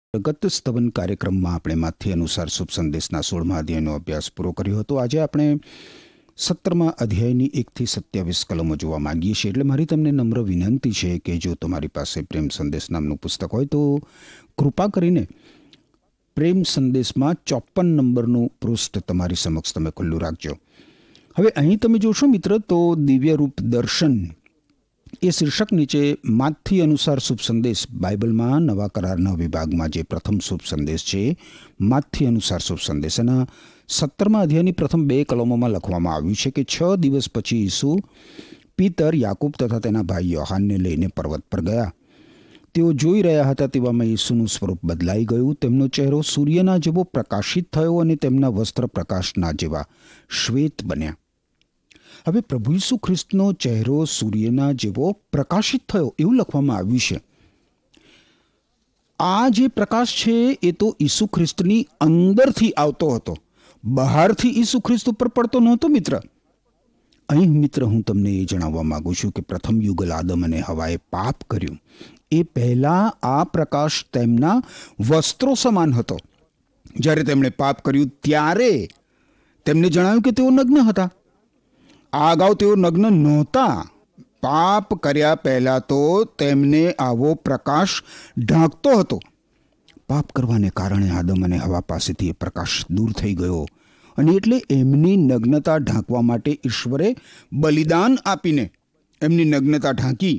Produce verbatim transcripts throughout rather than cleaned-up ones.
ગત સ્તવન કાર્યક્રમમાં આપણે માથી અનુસાર શુભ સંદેશના સોળમા અધ્યાયનો અભ્યાસ પૂરો કર્યો હતો. આજે આપણે સત્તરમા અધ્યાયની એકથી સત્યાવીસ કલમો જોવા માંગીએ છીએ. એટલે મારી તમને નમ્ર વિનંતી છે કે જો તમારી પાસે પ્રેમ સંદેશ નામનું પુસ્તક હોય તો કૃપા કરીને પ્રેમ સંદેશમાં ચોપન નંબરનું પૃષ્ઠ તમારી સમક્ષ તમે ખુલ્લું રાખજો. હવે અહીં તમે જોશો મિત્ર તો દિવ્ય રૂપ દર્શન એ શીર્ષક નીચે માથી અનુસાર શુભ સંદેશ બાઇબલમાં નવા કરારના વિભાગમાં જે પ્રથમ શુભ સંદેશ છે માથી અનુસાર શુભ સંદેશ એના સત્તરમા અધ્યાયની પ્રથમ બે કલમોમાં લખવામાં આવ્યું છે કે છ દિવસ પછી ઈસુ પીતર યાકૂબ તથા તેના ભાઈ યોહાનને લઈને પર્વત પર ગયા. તેઓ જોઈ રહ્યા હતા તેવામાં ઈસુનું સ્વરૂપ બદલાઈ ગયું. તેમનો ચહેરો સૂર્યના જેવો પ્રકાશિત થયો અને તેમના વસ્ત્ર પ્રકાશના જેવા શ્વેત બન્યા. હવે પ્રભુ ઈસુ ખ્રિસ્તનો ચહેરો સૂર્યના જેવો પ્રકાશિત થયો એવું લખવામાં આવ્યું છે. આ જે પ્રકાશ છે એ તો ઈસુ ખ્રિસ્તની અંદરથી આવતો હતો, બહારથી ઈસુ ખ્રિસ્ત ઉપર પડતો નહોતો મિત્ર. અહીં મિત્ર હું તમને એ જણાવવા માંગુ છું કે પ્રથમ યુગલ આદમ અને હવાએ પાપ કર્યું એ પહેલાં આ પ્રકાશ તેમના વસ્ત્રો સમાન હતો. જ્યારે તેમણે પાપ કર્યું ત્યારે તેમને જણાવ્યું કે તેઓ નગ્ન હતા. આ અગાઉ તેઓ નગ્ન નહોતા. પાપ કર્યા પહેલાં તો તેમને આવો પ્રકાશ ઢાંકતો હતો. પાપ કરવાને કારણે આદમ અને હવા પાસેથી એ પ્રકાશ દૂર થઈ ગયો અને એટલે એમની નગ્નતા ઢાંકવા માટે ઈશ્વરે બલિદાન આપીને એમની નગ્નતા ઢાંકી.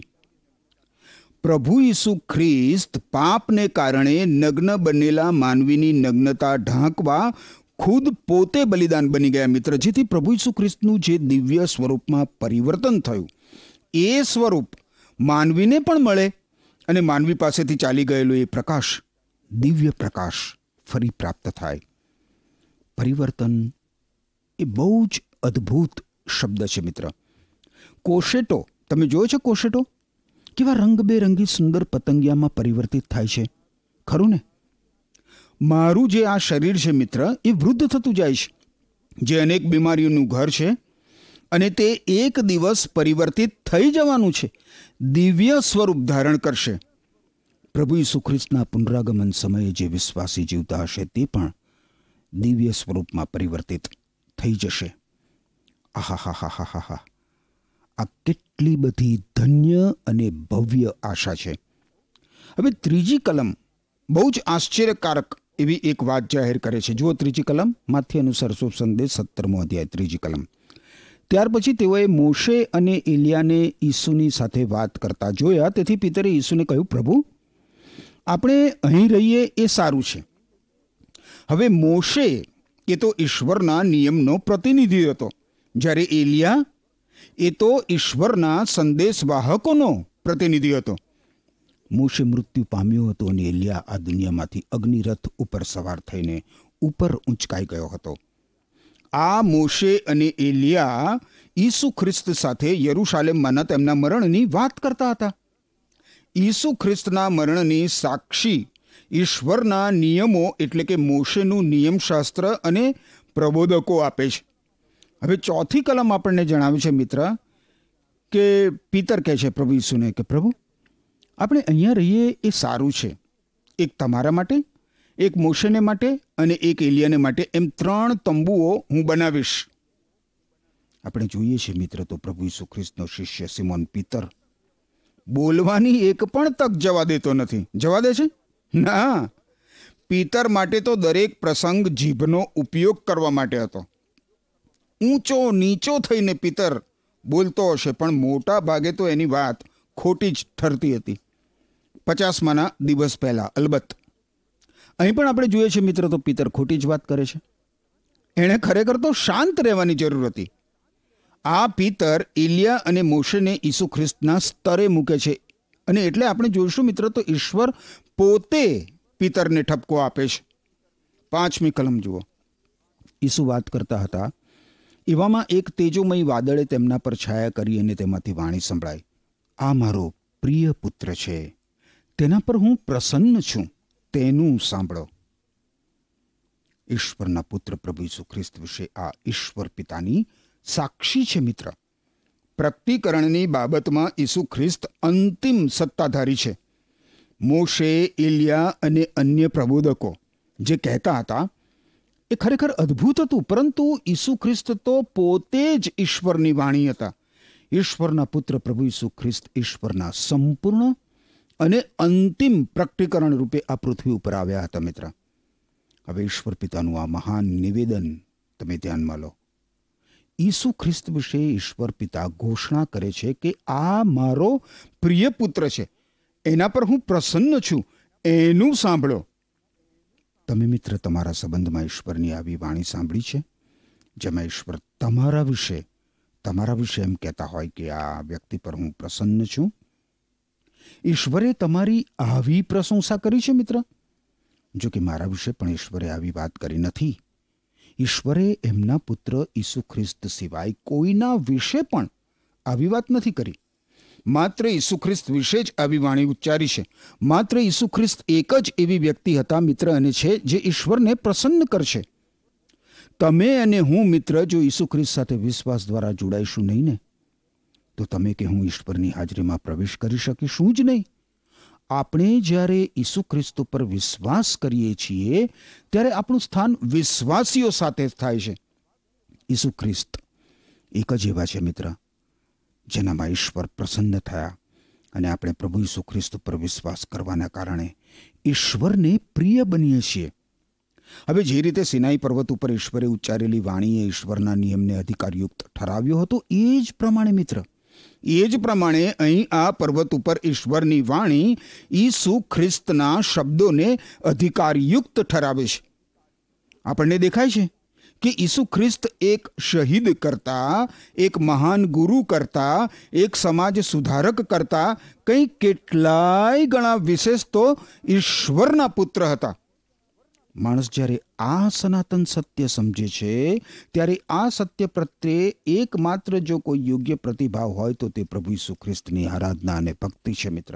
પ્રભુ ઈસુ ખ્રિસ્ત પાપને કારણે નગ્ન બનેલા માનવીની નગ્નતા ઢાંકવા ખુદ પોતે બલિદાન બની ગયા મિત્ર. જેથી પ્રભુ ઈસુ ખ્રિસ્તનું જે દિવ્ય સ્વરૂપમાં પરિવર્તન થયું એ સ્વરૂપ માનવીને પણ મળે અને માનવી પાસેથી ચાલી ગયેલો એ પ્રકાશ, દિવ્ય પ્રકાશ ફરી પ્રાપ્ત થાય. પરિવર્તન એ બહુ જ અદ્ભુત શબ્દ છે મિત્ર. કોશેટો તમે જોયો છે? કોશેટો કેવા રંગબેરંગી સુંદર પતંગિયામાં પરિવર્તિત થાય છે, ખરું ને? મારું જે આ શરીર છે મિત્ર એ વૃદ્ધ થતું જાય છે, જે અનેક બીમારીઓનું ઘર છે અને તે એક દિવસ પરિવર્તિત થઈ જવાનું છે, દિવ્ય સ્વરૂપ ધારણ કરશે. પ્રભુ ઈસુ ખ્રિસ્તના પુનરાગમન સમયે જે વિશ્વાસી જીવતા હશે તે પણ દિવ્ય સ્વરૂપમાં પરિવર્તિત થઈ જશે. આહા હા હા હા હા હા આ કેટલી બધી ધન્ય અને ભવ્ય આશા છે. હવે ત્રીજી કલમ બહુ જ આશ્ચર્યકારક એવી એક વાત જાહેર કરે છે. જુઓ ત્રીજી કલમ, માથી અનુસાર શુભ સંદેશ સત્તરમો અધ્યાય ત્રીજી કલમ. ત્યાર પછી તેઓએ મોશે અને એલિયાને ઈસુની સાથે વાત કરતા જોયા. તેથી પિતરે ઈસુને કહ્યું, પ્રભુ, આપણે અહીં રહીએ એ સારું છે. હવે મોશે એ તો ઈશ્વરના નિયમનો પ્રતિનિધિ હતો, જ્યારે એલિયા એ તો ઈશ્વરના સંદેશવાહકોનો પ્રતિનિધિ હતો. મોશે મૃત્યુ પામ્યો હતો અને એલિયા આ દુનિયામાંથી અગ્નિરથ ઉપર સવાર થઈને ઉપર ઊંચકાઈ ગયો હતો. આ મોશે અને એલિયા ઈસુ ખ્રિસ્ત સાથે યરુશાલેમમાંના તેમના મરણની વાત કરતા હતા. ઈસુ ખ્રિસ્તના મરણની સાક્ષી ઈશ્વરના નિયમો એટલે કે મોશેનું નિયમશાસ્ત્ર અને પ્રબોધકો આપે છે. હવે ચોથી કલમ આપણને જણાવે છે મિત્ર કે પિતર કહે છે પ્રભુ ઈસુને કે પ્રભુ, આપણે અહીંયા રહીએ એ સારું છે. એક તમારા માટે, એક મોશેને માટે અને એક એલિયાને માટે, એમ ત્રણ તંબુઓ હું બનાવીશ. આપણે જોઈએ છીએ મિત્ર તો પ્રભુ ઈસુ ખ્રિસ્તનો શિષ્ય સિમોન પિતર બોલવાની એક પણ તક જવા દેતો નથી. જવા દે છે? ના. પિતર માટે તો દરેક પ્રસંગ જીભનો ઉપયોગ કરવા માટે હતો. ઊંચો નીચો થઈને પિતર બોલતો હશે, પણ મોટા ભાગે તો એની વાત ખોટી જ ઠરતી હતી. પચાસમાના દિવસ પહેલા અલબત્ત. અહીં પણ આપણે જોઈએ છીએ મિત્ર તો પિતર ખોટી જ વાત કરે છે. એણે ખરેખર તો શાંત રહેવાની જરૂર હતી. આ પિતર એલિયા અને મોશેને ઈસુ ખ્રિસ્તના સ્તરે મૂકે છે અને એટલે આપણે જોઈશું મિત્ર તો ઈશ્વર પોતે પિતરને ઠપકો આપે છે. પાંચમી કલમ જુઓ. ઈસુ વાત કરતા હતા એવામાં એક તેજોમય વાદળે તેમના પર છાયા કરી અને તેમાંથી વાણી સંભળાઈ, આ મારો પ્રિય પુત્ર છે, તેના પર હું પ્રસન્ન છું, તેનું સાંભળો. ઈશ્વરના પુત્ર પ્રભુ ઈસુ ખ્રિસ્ત વિશે આ ઈશ્વર પિતાની સાક્ષી છે મિત્ર. પ્રકટીકરણની બાબતમાં ઈસુ ખ્રિસ્ત અંતિમ સત્તાધારી છે. મોશે, એલિયા અને અન્ય પ્રબોધકો જે કહેતા હતા એ ખરેખર અદ્ભુત હતું, પરંતુ ઈસુ ખ્રિસ્ત તો પોતે જ ઈશ્વરની વાણી હતા. ઈશ્વરના પુત્ર પ્રભુ ઈસુ ખ્રિસ્ત ઈશ્વરના સંપૂર્ણ અને અંતિમ પ્રકટીકરણ રૂપે આ પૃથ્વી ઉપર આવ્યા હતા. મિત્ર, હવે ઈશ્વર પિતાનું આ મહાન નિવેદન તમે ધ્યાનમાં લો. ઈસુ ખ્રિસ્ત વિશે ઈશ્વર પિતા ઘોષણા કરે છે કે આ મારો પ્રિય પુત્ર છે, એના પર હું પ્રસન્ન છું, એનું સાંભળો. તમે મિત્ર તમારા સંબંધમાં ઈશ્વરની આવી વાણી સાંભળી છે, જેમાં ઈશ્વર તમારા વિશે તમારા વિશે એમ કહેતા હોય કે આ વ્યક્તિ પર હું પ્રસન્ન છું? ઈશ્વરે તમારી આવી પ્રશંસા કરી છે મિત્ર? જો કે મારા વિશે પણ ઈશ્વરે આવી વાત કરી નથી. ઈશ્વરે એમના પુત્ર ઈસુ ખ્રિસ્ત સિવાય કોઈના વિશે પણ આવી વાત નથી કરી. માત્ર ઈસુ ખ્રિસ્ત વિશે જ આવી વાણી ઉચ્ચારી છે. માત્ર ઈસુ ખ્રિસ્ત એક જ એવી વ્યક્તિ હતા મિત્ર અને છે જે ઈશ્વરને પ્રસન્ન કરશે. તમે અને હું મિત્ર જો ઈસુ ખ્રિસ્ત સાથે વિશ્વાસ દ્વારા જોડાઈશું નહીં ને, તો તમે કે હું ઈશ્વરની હાજરીમાં પ્રવેશ કરી શકીશું જ નહીં. આપણે જ્યારે ઈસુ ખ્રિસ્ત ઉપર વિશ્વાસ કરીએ છીએ ત્યારે આપણું સ્થાન વિશ્વાસીઓ સાથે થાય છે. ઈસુ ખ્રિસ્ત એક જ એવા છે મિત્ર જેનામાં ઈશ્વર પ્રસન્ન થયા, અને આપણે પ્રભુ ઈસુ ખ્રિસ્ત ઉપર વિશ્વાસ કરવાના કારણે ઈશ્વરને પ્રિય બનીએ છીએ. હવે જે રીતે સિનાઈ પર્વત ઉપર ઈશ્વરે ઉચ્ચારેલી વાણીએ ઈશ્વરના નિયમને અધિકારયુક્ત ઠરાવ્યો હતો, એ જ પ્રમાણે મિત્ર એ જ પ્રમાણે અહીં આ પર્વત ઉપર ઈશ્વરની વાણી ઈસુ ખ્રિસ્તના શબ્દોને અધિકારયુક્ત ઠરાવે છે. આપણને દેખાય છે કે ઈસુ ખ્રિસ્ત એક શહીદ કરતા, એક મહાન ગુરુ કરતા, એક સમાજ સુધારક કરતા કંઈ કેટલાય ગણા વિશેષ તો ઈશ્વરના પુત્ર હતા. માણસ જ્યારે આ સનાતન સત્ય સમજે છે ત્યારે આ સત્ય પ્રત્યે એકમાત્ર જો કોઈ યોગ્ય પ્રતિભાવ હોય તો તે પ્રભુ ઈસુ ખ્રિસ્તની આરાધના અને ભક્તિ છે. મિત્ર,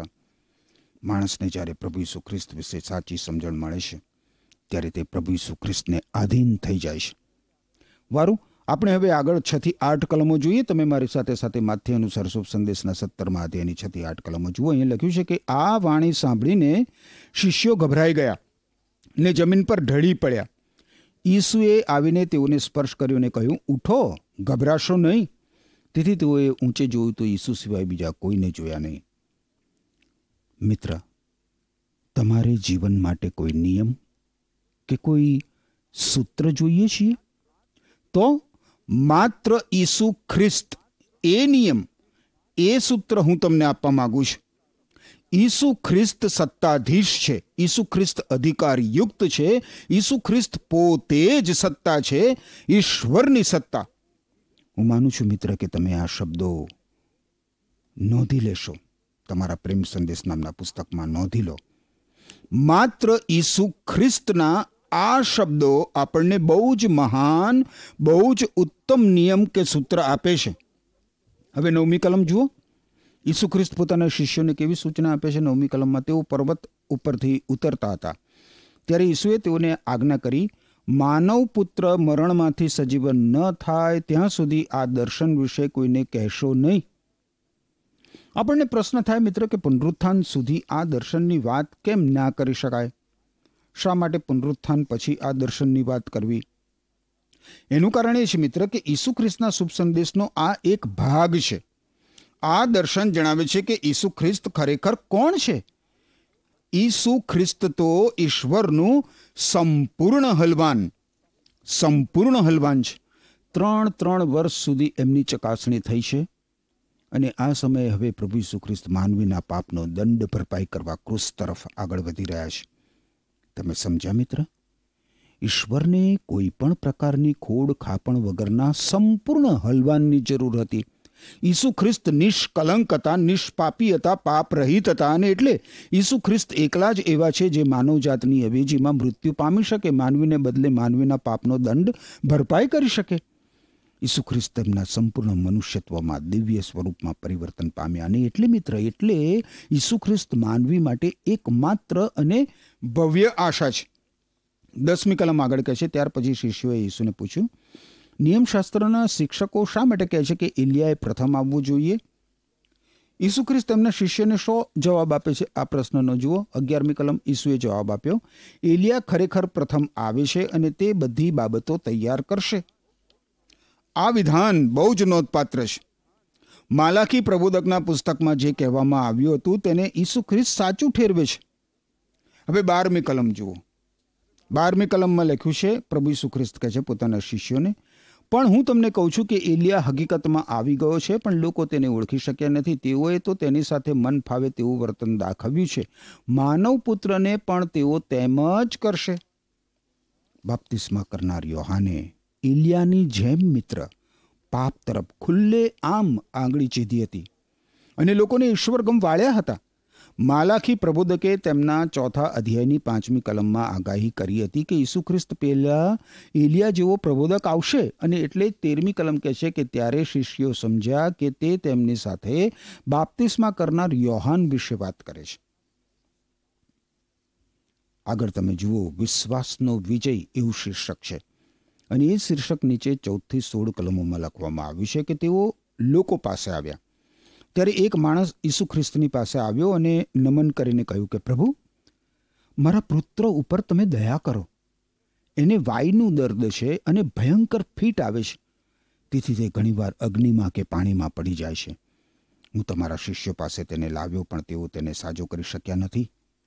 માણસને જ્યારે પ્રભુ ઈસુ ખ્રિસ્ત વિશે સાચી સમજણ મળે છે ત્યારે તે પ્રભુ ઈસુ ખ્રિસ્તને આધીન થઈ જાય છે. વારું, આપણે હવે આગળ છ થી આઠ કલમો જોઈએ. તમે મારી સાથે સાથે માથ્ય અનુસાર શુભ સંદેશના સત્તરમાં અધ્યાયની છ થી આઠ કલમો જુઓ. અહીં લખ્યું છે કે આ વાણી સાંભળીને શિષ્યો ગભરાઈ ગયા ને જમીન પર ઢળી પડ્યા. ઈસુએ આવીને તેઓને સ્પર્શ કર્યો અને કહ્યું, ઉઠો, ગભરાશો નહીં. તેથી તેઓએ ઊંચે જોયું તો ઈસુ સિવાય બીજા કોઈને જોયા નહીં. મિત્ર, તમારે જીવન માટે કોઈ નિયમ કે કોઈ સૂત્ર જોઈએ છીએ? તો માત્ર ઈસુ ખ્રિસ્ત એ નિયમ, એ સૂત્ર હું તમને આપવા માંગુ છું. ઈસુ ખ્રિસ્ત સત્તાધીશ છે, ઈસુ ખ્રિસ્ત અધિકારયુક્ત છે, ઈસુ ખ્રિસ્ત પોતે જ સત્તા છે, ઈશ્વરની સત્તા. હું માનું છું મિત્ર કે તમે આ શબ્દો નોંધી લેશો, તમારા પ્રેમ સંદેશ નામના પુસ્તકમાં નોંધી લો. માત્ર ઈસુ ખ્રિસ્તના આ શબ્દો આપણને બહુ જ મહાન, બહુ જ ઉત્તમ નિયમ કે સૂત્ર આપે છે. હવે નવમી કલમ જુઓ. ઈસુ ખ્રિસ્ત પોતાના શિષ્યોને કેવી સૂચના આપે છે? નવમી કલમમાં તેઓ પર્વત ઉપરથી ઉતરતા હતા ત્યારે ઈસુએ તેઓને આજ્ઞા કરી, માનવ પુત્ર મરણમાંથી સજીવન ન થાય ત્યાં સુધી આ દર્શન વિશે કોઈને કહેશો નહીં. આપણને પ્રશ્ન થાય મિત્ર કે પુનરુત્થાન સુધી આ દર્શનની વાત કેમ ના કરી શકાય? શા માટે પુનરુત્થાન પછી આ દર્શનની વાત કરવી? એનું કારણ એ છે મિત્ર કે ઈસુ ખ્રિસ્તના શુભ સંદેશનો આ એક ભાગ છે. આ દર્શન જણાવે છે કે ઈસુ ખ્રિસ્ત ખરેખર કોણ છે. ઈસુ ખ્રિસ્ત તો ઈશ્વરનું સંપૂર્ણ હલવાન સંપૂર્ણ હલવાન છે. ત્રણ ત્રણ વર્ષ સુધી એમની ચકાસણી થઈ છે અને આ સમયે હવે પ્રભુ ઈસુ ખ્રિસ્ત માનવીના પાપનો દંડ ભરપાઈ કરવા ક્રુસ તરફ આગળ વધી રહ્યા છે. તમે સમજ્યા મિત્ર? ઈશ્વરને કોઈ પણ પ્રકારની ખોડ ખાપણ વગરના સંપૂર્ણ હલવાનની જરૂર હતી. ઈસુ ખ્રિસ્ત નિષ્કલંક હતા, નિષ્પાપી હતા, પાપ રહિત હતા, અને એટલે ઈસુ ખ્રિસ્ત એકલા જ એવા છે જે માનવજાતની અવેજીમાં મૃત્યુ પામી શકે, માનવીને બદલે માનવીના પાપનો દંડ ભરપાઈ કરી શકે. ઈસુ ખ્રિસ્ત તેમના સંપૂર્ણ મનુષ્યત્વમાં દિવ્ય સ્વરૂપમાં પરિવર્તન પામ્યા. અને એટલે મિત્ર, એટલે ઈસુ ખ્રિસ્ત માનવી માટે એકમાત્ર અને ભવ્ય આશા છે. દસમી કલમ આગળ કહે છે, ત્યાર પછી શિષ્યોએ ઈસુને પૂછ્યું, નિયમશાસ્ત્રના શિક્ષકો શા માટે કહે છે કે એલિયાએ પ્રથમ આવવું જોઈએ? ઈસુ ખ્રિસ્ત તેમના શિષ્યને શો જવાબ આપે છે? આ પ્રશ્નનો જુઓ. અગિયારમી કલમ ઈસુએ જવાબ આપ્યો, એલિયા ખરેખર પ્રથમ આવે છે અને તે બધી બાબતો તૈયાર કરશે. આ વિધાન બહુ જ નોંધપાત્ર છે. માલાકી પ્રબોધકના પુસ્તકમાં જે કહેવામાં આવ્યું હતું તેને ઈસુ ખ્રિસ્ત સાચું ઠેરવે છે. હવે બારમી કલમ જુઓ. બારમી કલમમાં લખ્યું છે, પ્રભુ ઈસુ ખ્રિસ્ત કહે છે પોતાના શિષ્યોને, પણ હું તમને કહું છું કે એલિયા હકીકતમાં આવી ગયો છે, પણ લોકો તેને ઓળખી શક્યા નથી. તેઓએ તો તેની સાથે મન ફાવે તેવું વર્તન દાખવ્યું છે. માનવ પુત્રને પણ તેઓ તેમ જ કરશે. બાપ્તિસ્મા કરનાર યોહાને એલિયાની જેમ મિત્ર પાપ તરફ ખુલ્લે આમ આંગળી ચીધી હતી અને લોકોને ઈશ્વરગમ વાળ્યા હતા. માલાખી પ્રબોધકે તેમના ચોથા અધ્યાયની પાંચમી કલમમાં આગાહી કરી હતી કે ઈસુ ખ્રિસ્ત પહેલા એલિયા જેવો પ્રબોધક આવશે, અને એટલે તેરમી કલમ કહે છે કે ત્યારે શિષ્યો સમજ્યા કે તે તેમની સાથે બાપ્તિસ્મા કરનાર યોહાન વિશે વાત કરે છે. આગળ તમે જુઓ, વિશ્વાસનો વિજય એવું શીર્ષક છે, અને એ શીર્ષક નીચે ચૌદથી સોળ કલમોમાં લખવામાં આવ્યું છે કે તેઓ લોકો પાસે આવ્યા. ત્યારે એક માણસ ઈસુ ખ્રિસ્તની પાસે આવ્યો અને નમન કરીને કહ્યું કે પ્રભુ, મારા પુત્ર ઉપર તમે દયા કરો. એને વાયનું દર્દ છે અને ભયંકર ફીટ આવે છે, તેથી તે ઘણીવાર અગ્નિમાં કે પાણીમાં પડી જાય છે. હું તમારા શિષ્યો પાસે તેને લાવ્યો, પણ તેઓ તેને સાજો કરી શક્યા નથી.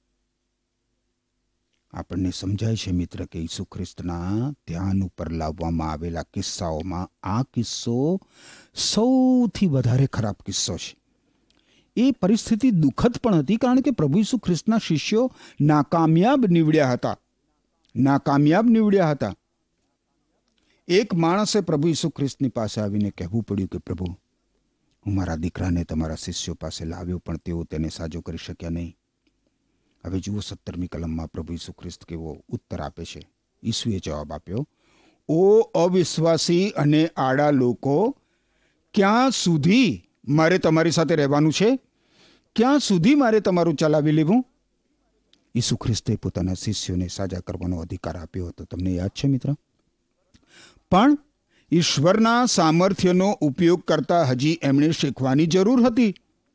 આપણને સમજાય છે મિત્ર કે ઈસુ ખ્રિસ્તના ધ્યાન ઉપર લાવવામાં આવેલા કિસ્સાઓમાં આ કિસ્સો સૌથી વધારે ખરાબ કિસ્સો છે. એ પરિસ્થિતિ દુઃખદ પણ હતી, કારણ કે પ્રભુ ઈસુ ખ્રિસ્તના શિષ્યો નાકામયાબ નીવડ્યા હતા. નાકામયાબ નીવડ્યા હતા. એક માણસે પ્રભુ ઈસુ ખ્રિસ્તની પાસે આવીને કહેવું પડ્યું કે પ્રભુ, હું મારા દીકરાને તમારા શિષ્યો પાસે લાવ્યો, પણ તેઓ તેને સાજો કરી શક્યા નહીં. હવે જુઓ સત્તરમી કલમમાં પ્રભુ ઈસુ ખ્રિસ્ત કેવો ઉત્તર આપે છે. ઈસુએ જવાબ આપ્યો, ઓ અવિશ્વાસી અને આડા લોકો, ક્યાં સુધી મારે તમારી સાથે રહેવાનું છે? ક્યાં સુધી મારે તમારું ચલાવી લેવું? ઈસુ ખ્રિસ્તે પોતાના શિષ્યોને સાજા કરવાનો અધિકાર આપ્યો હતો, તમને યાદ છે મિત્ર? પણ ઈશ્વરના સામર્થ્યનો ઉપયોગ કરતા હજી એમણે શીખવાની જરૂર હતી.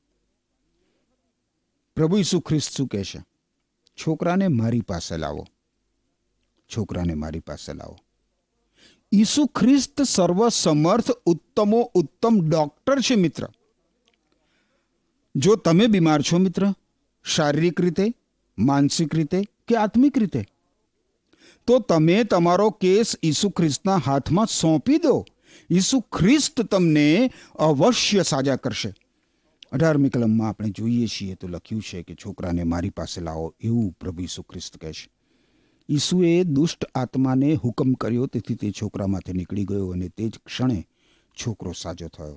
પ્રભુ ઈસુ ખ્રિસ્ત શું કહે છે? છોકરાને મારી પાસે લાવો. છોકરાને મારી પાસે લાવો. ઈસુ ખ્રિસ્ત સર્વસમર્થ ઉત્તમો ઉત્તમ ડોક્ટર છે મિત્ર. જો તમે બીમાર છો મિત્ર, શારીરિક રીતે, માનસિક રીતે કે આત્મિક રીતે, તો તમે તમારો કેસ ઈસુ ખ્રિસ્તના હાથમાં સોંપી દો. ઈસુ ખ્રિસ્ત તમને અવશ્ય સાજા કરશે. અઢારમી કલમમાં આપણે જોઈએ છીએ તો લખ્યું છે કે છોકરાને મારી પાસે લાવો, એવું પ્રભુ ઈસુ ખ્રિસ્ત કહે છે. ઈસુએ દુષ્ટ આત્માને હુકમ કર્યો, તેથી તે છોકરામાંથી નીકળી ગયો અને તે જ ક્ષણે છોકરો સાજો થયો.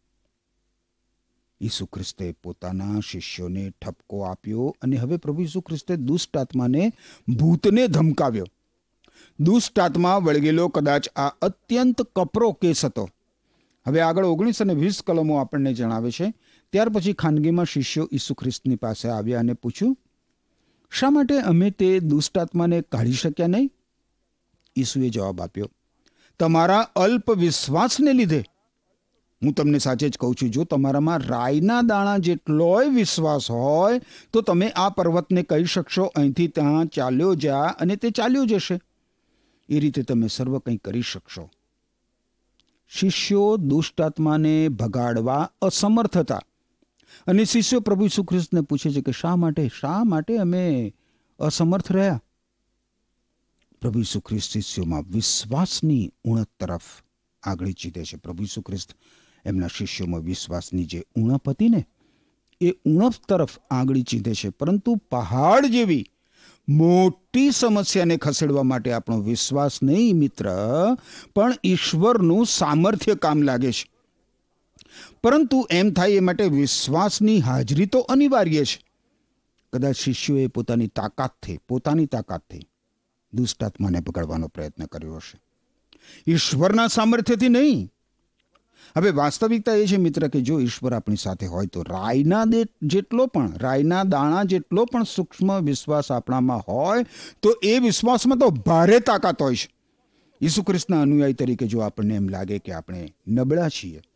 ઈસુ ખ્રિસ્તે પોતાના શિષ્યોને ઠપકો આપ્યો, અને હવે પ્રભુ ઈસુ ખ્રિસ્તે દુષ્ટ આત્માને, ભૂતને ધમકાવ્યો. દુષ્ટ આત્મા વળગેલો કદાચ આ અત્યંત કપરો કેસ હતો. હવે આગળ ઓગણીસ અને વીસ કલમો આપણને જણાવે છે. ત્યાર પછી ખાનગીમાં શિષ્યો ઈસુ ખ્રિસ્તની પાસે આવ્યા અને પૂછ્યું, શા માટે અમે તે દુષ્ટ આત્માને કાઢી શક્યા નહીં? ઈસુએ જવાબ આપ્યો, તમારા અલ્પ વિશ્વાસને લીધે. હું તમને સાચે જ કહું છું, જો તમારામાં રાઈના દાણા જેટલોય વિશ્વાસ હોય તો તમે આ પર્વતને કહી શકશો, અહીંથી ત્યાં ચાલ્યો જા, અને તે ચાલ્યો જશે. એ રીતે તમે સર્વ કંઈ કરી શકશો. શિષ્યો દુષ્ટ આત્માને ભગાડવા અસમર્થ હતા, અને શિષ્યો પ્રભુ ઈસુ ખ્રિસ્તને પૂછે છે કે શા માટે શા માટે અમે અસમર્થ રહ્યા? પ્રભુ ઈસુ ખ્રિસ્ત શિષ્યોમાં વિશ્વાસની ઉણપ તરફ આગળ ચીધે છે. પ્રભુ ઈસુ ખ્રિસ્ત એમના શિષ્યોમાં વિશ્વાસની જે ઉણપ હતી ને, એ ઉણપ તરફ આગળ ચીધે છે. પરંતુ પહાડ જેવી મોટી સમસ્યાને ખસેડવા માટે આપણો વિશ્વાસ નહીં મિત્ર, પણ ઈશ્વરનું સામર્થ્ય કામ લાગે છે. પરંતુ એમ થાય એ માટે વિશ્વાસની હાજરી તો અનિવાર્ય છે. કદાચ શિષ્યોએ પોતાની તાકાતથી પોતાની તાકાતથી દુષ્ટ આત્માને પકડવાનો પ્રયત્ન કર્યો હશે, ઈશ્વરના સામર્થ્યથી નહીં. હવે વાસ્તવિકતા એ છે મિત્ર કે જો ઈશ્વર આપણી સાથે હોય તો રાઈના દે જેટલો પણ રાઈના દાણા જેટલો પણ સૂક્ષ્મ વિશ્વાસ આપણામાં હોય તો એ વિશ્વાસમાં તો ભારે તાકાત હોય છે. ઈસુ ખ્રિસ્તના અનુયાયી તરીકે જો આપણને એમ લાગે કે આપણે નબળા છીએ,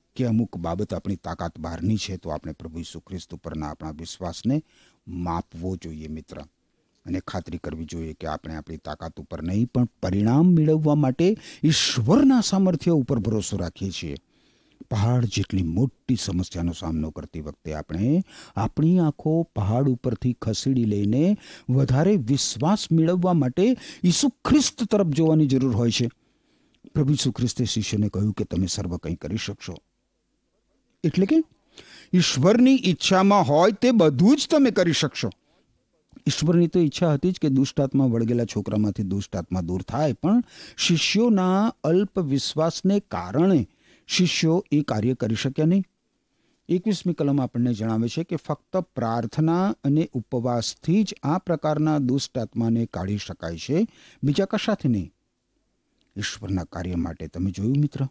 કે અમુક બાબત આપણી તાકાત બહારની છે તો આપણે પ્રભુ ઈસુ ખ્રિસ્ત ઉપરના આપણા વિશ્વાસને માપવો જોઈએ મિત્ર, અને ખાતરી કરવી જોઈએ કે આપણે આપણી તાકાત ઉપર નહીં પણ પરિણામ મેળવવા માટે ઈશ્વરના સામર્થ્ય ઉપર ભરોસો રાખીએ છીએ. પહાડ જેટલી મોટી સમસ્યાનો સામનો કરતી વખતે આપણે આપણી આંખો પહાડ ઉપરથી ખસેડી લઈને વધારે વિશ્વાસ મેળવવા માટે ઈસુ ખ્રિસ્ત તરફ જોવાની જરૂર હોય છે. પ્રભુ ઈસુ ખ્રિસ્તે શિષ્યને કહ્યું કે તમે સર્વ કંઈ કરી શકશો. એટલે કે ઈશ્વરની ઈચ્છામાં હોય તે બધું જ તમે કરી શકશો. ઈશ્વરની તો ઈચ્છા હતી જ કે દુષ્ટાત્મા વળગેલા છોકરામાંથી દુષ્ટાત્મા દૂર થાય, પણ શિષ્યોના અલ્પ વિશ્વાસને કારણે શિષ્યો એ કાર્ય કરી શક્યા નહીં. એકવીસમી કલમ આપણને જણાવે છે કે ફક્ત પ્રાર્થના અને ઉપવાસથી જ આ પ્રકારના દુષ્ટાત્માને કાઢી શકાય છે, બીજા કશાથી નહીં. ઈશ્વરના કાર્ય માટે તમે જોયું મિત્ર,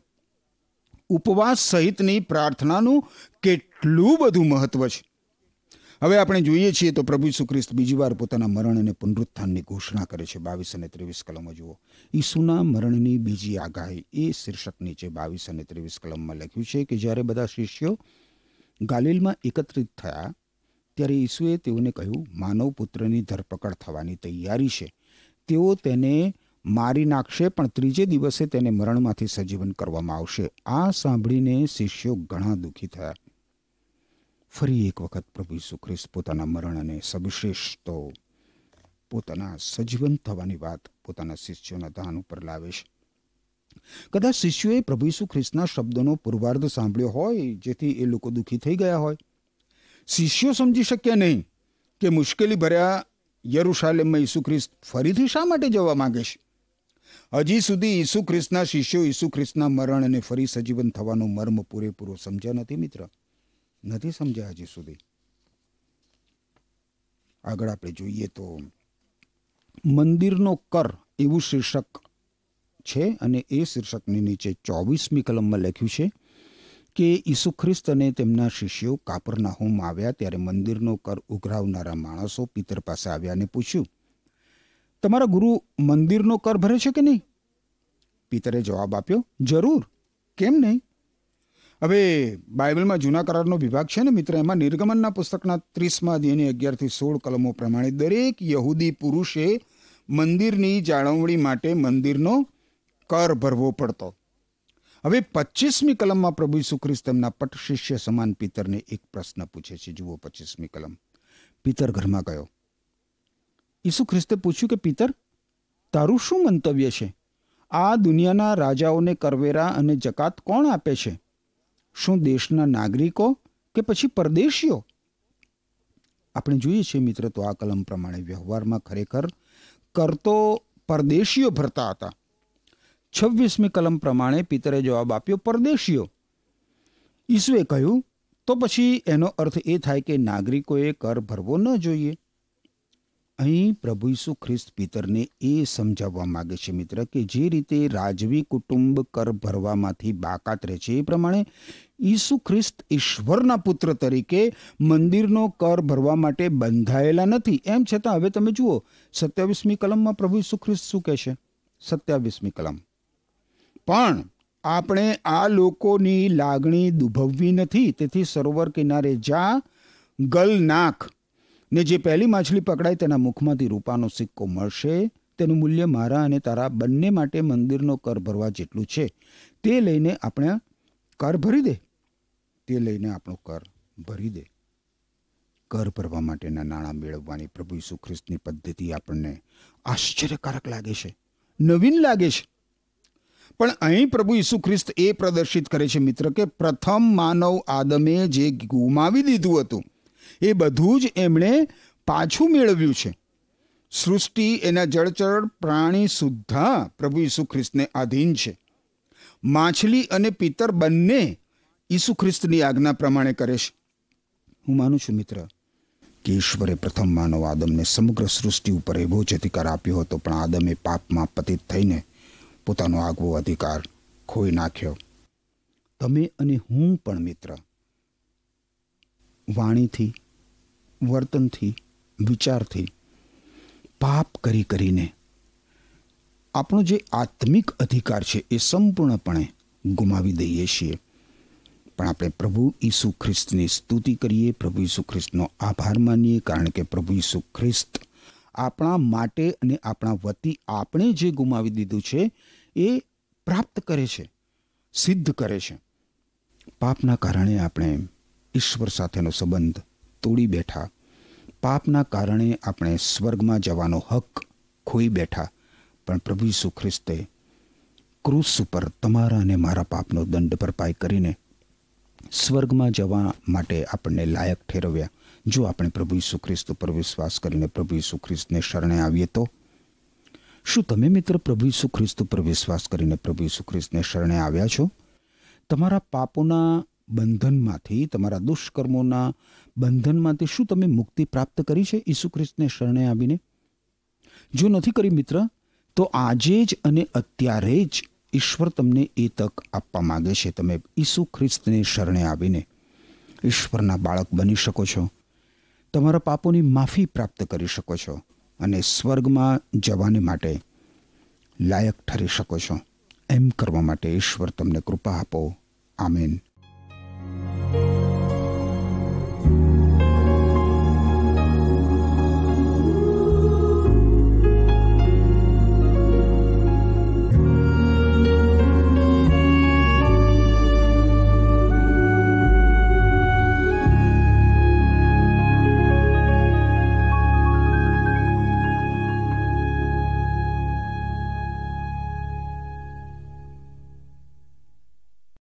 ઉપવાસ સહિતની પ્રાર્થનાનું કેટલું બધું મહત્વ છે. હવે આપણે જોઈએ છીએ તો પ્રભુ ઈસુ ખ્રિસ્ત બીજી વાર પોતાના મરણ અને પુનરુત્થાનની ઘોષણા કરે છે. બાવીસ અને ત્રેવીસ કલમો જુઓ. ઈસુના મરણની બીજી આગાહી એ શીર્ષક નીચે બાવીસ અને ત્રેવીસ કલમમાં લખ્યું છે કે જ્યારે બધા શિષ્યો ગાલિલમાં એકત્રિત થયા ત્યારે ઈસુએ તેઓને કહ્યું, માનવ પુત્રની ધરપકડ થવાની તૈયારી છે. તેઓ તેને મારી નાખશે, પણ ત્રીજે દિવસે તેને મરણમાંથી સજીવન કરવામાં આવશે. આ સાંભળીને શિષ્યો ઘણા દુઃખી થયા. ફરી એક વખત પ્રભુ ઈસુ ખ્રિસ્ત પોતાના મરણ અને સવિશેષ તો પોતાના સજીવન થવાની વાત પોતાના શિષ્યોના ધ્યાન ઉપર લાવે છે. કદાચ શિષ્યોએ પ્રભુ ઈસુ ખ્રિસ્તના શબ્દોનો પૂર્વાર્ધ સાંભળ્યો હોય જેથી એ લોકો દુઃખી થઈ ગયા હોય. શિષ્યો સમજી શક્યા નહીં કે મુશ્કેલી ભર્યા યરુશાલેમમાં ઈસુ ખ્રિસ્ત ફરીથી શા માટે જવા માંગે છે. હજી સુધી ઈસુ ખ્રિસ્તના શિષ્યો ઈસુ ખ્રિસ્તના મરણ અને ફરી સજીવન થવાનો મર્મ પૂરેપૂરો સમજ્યા નથી મિત્ર, નથી સમજ્યા હજી સુધી. આગળ આપણે જોઈએ તો મંદિરનો કર એવું શીર્ષક છે, અને એ શીર્ષકની નીચે ચોવીસમી કલમમાં લખ્યું છે કે ઈસુ ખ્રિસ્ત અને તેમના શિષ્યો કાપરનાહુમ આવ્યા ત્યારે મંદિરનો કર ઉઘરાવનારા માણસો પિતર પાસે આવ્યા અને પૂછ્યું, તમારા ગુરુ મંદિરનો કર ભરે છે કે નહીં? પિતરે જવાબ આપ્યો, જરૂર, કેમ નહીં? હવે બાઇબલમાં જૂના કરારનો વિભાગ છે ને મિત્ર, એમાં નિર્ગમનના પુસ્તકના ત્રીસમાં અધ્યાયની અગિયારથી સોળ કલમો પ્રમાણે દરેક યહૂદી પુરુષે મંદિરની જાળવણી માટે મંદિરનો કર ભરવો પડતો. હવે પચીસમી કલમમાં પ્રભુ ઈસુ ખ્રિસ્ત તેમના પટ શિષ્ય સમાન પિતરને એક પ્રશ્ન પૂછે છે. જુઓ પચીસમી કલમ. પિતર ઘરમાં ગયો. ઈસુ ખ્રિસ્તે પૂછ્યું કે પિતર, તારું શું મંતવ્ય છે? આ દુનિયાના રાજાઓને કરવેરા અને જકાત કોણ આપે છે? શું દેશના નાગરિકો કે પછી પરદેશીઓ? આપણે જોઈએ છીએ મિત્ર તો આ કલમ પ્રમાણે વ્યવહારમાં ખરેખર કર તો પરદેશીઓ ભરતા હતા. છવ્વીસમી કલમ પ્રમાણે પિતરે જવાબ આપ્યો, પરદેશીઓ. ઈસુએ કહ્યું, તો પછી એનો અર્થ એ થાય કે નાગરિકોએ કર ભરવો ન જોઈએ. અહીં પ્રભુ ઈસુ ખ્રિસ્ત પિતરને એ સમજાવવા માગે છે મિત્ર કે જે રીતે રાજવી કુટુંબ કર ભરવામાંથી બાકાત રહે છે, એ પ્રમાણે ઈસુ ખ્રિસ્ત ઈશ્વરના પુત્ર તરીકે મંદિરનો કર ભરવા માટે બંધાયેલા નથી. એમ છતાં હવે તમે જુઓ સત્યાવીસમી કલમમાં પ્રભુ ઈસુ ખ્રિસ્ત શું કહે છે? સત્યાવીસમી કલમ. પણ આપણે આ લોકોની લાગણી દુભવવી નથી, તેથી સરોવર કિનારે જા, ગલ નાખ, ને જે પહેલી માછલી પકડાય તેના મુખમાંથી રૂપાનો સિક્કો મળશે. તેનું મૂલ્ય મારા અને તારા બંને માટે મંદિરનો કર ભરવા જેટલું છે. તે લઈને આપણે કર ભરી દે તે લઈને આપણો કર ભરી દે. કર ભરવા માટેના નાણાં મેળવવાની પ્રભુ ઈસુ ખ્રિસ્તની પદ્ધતિ આપણને આશ્ચર્યકારક લાગે છે, નવીન લાગે છે. પણ અહીં પ્રભુ ઈસુ ખ્રિસ્ત એ પ્રદર્શિત કરે છે મિત્ર કે પ્રથમ માનવ આદમે જે ગુમાવી દીધું હતું એ બધું જ એમણે પાછું મેળવ્યું છે. સૃષ્ટિ, એના જળચર પ્રાણી સુદ્ધા પ્રભુ ઈસુ ખ્રિસ્તને આધીન છે. માછલી અને પિતર બંને ઈસુ ખ્રિસ્તની આજ્ઞા પ્રમાણે કરે છે. હું માનું છું મિત્ર કે ઈશ્વરે પ્રથમ માનવ આદમને સમગ્ર સૃષ્ટિ ઉપર એવો જ અધિકાર આપ્યો હતો, પણ આદમે પાપમાં પતિત થઈને પોતાનો આગવો અધિકાર ખોઈ નાખ્યો. તમે અને હું પણ મિત્ર વાણીથી, વર્તનથી, વિચારથી પાપ કરી કરીને આપણો જે આત્મિક અધિકાર છે એ સંપૂર્ણપણે ગુમાવી દઈએ છીએ. પણ આપણે પ્રભુ ઈસુ ખ્રિસ્તની સ્તુતિ કરીએ, પ્રભુ ઈસુ ખ્રિસ્તનો આભાર માનીએ, કારણ કે પ્રભુ ઈસુ ખ્રિસ્ત આપણા માટે અને આપણા વતી આપણે જે ગુમાવી દીધું છે એ પ્રાપ્ત કરે છે, સિદ્ધ કરે છે. પાપના કારણે આપણે ઈશ્વર સાથેનો સંબંધ તોડી બેઠા. પાપના કારણે આપણે સ્વર્ગમાં જવાનો હક ખોઈ બેઠા. પણ પ્રભુ ઈસુ ખ્રિસ્તે ક્રૂસ ઉપર તમારા અને મારા પાપનો દંડ ભરપાઈ કરીને સ્વર્ગમાં જવા માટે આપણને લાયક ઠેરવ્યા. જો આપણે પ્રભુ ઈસુ ખ્રિસ્ત ઉપર વિશ્વાસ કરીને પ્રભુ ઈસુ ખ્રિસ્તને શરણે આવીએ તો. શું તમે મિત્ર પ્રભુ ઈસુ ખ્રિસ્ત ઉપર વિશ્વાસ કરીને પ્રભુ ઈસુ ખ્રિસ્તને શરણે આવ્યા છો? તમારા પાપોના બંધનમાંથી, તમારા દુષ્કર્મોના બંધનમાંથી શું તમે મુક્તિ પ્રાપ્ત કરી છે ઈસુ ખ્રિસ્તને શરણે આવીને? જો નથી કરી મિત્ર, તો આજે જ અને અત્યારે જ ઈશ્વર તમને એ તક આપવા માગે છે. તમે ઈસુ ખ્રિસ્તને શરણે આવીને ઈશ્વરના બાળક બની શકો છો, તમારા પાપોની માફી પ્રાપ્ત કરી શકો છો અને સ્વર્ગમાં જવાને માટે લાયક ઠરી શકો છો. એમ કરવા માટે ઈશ્વર તમને કૃપા આપો. આમેન.